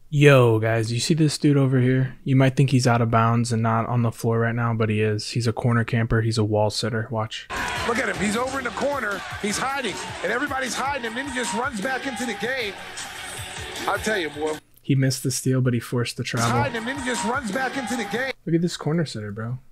Yo, guys, you see this dude over here? You might think he's out of bounds and not on the floor right now, but he is. He's a corner camper. He's a wall sitter. Watch. Look at him. He's over in the corner. He's hiding, and everybody's hiding him. Then he just runs back into the game. I'll tell you, boy. He missed the steal, but he forced the He's travel. hiding him. Then he just runs back into the game. Look at this corner sitter, bro.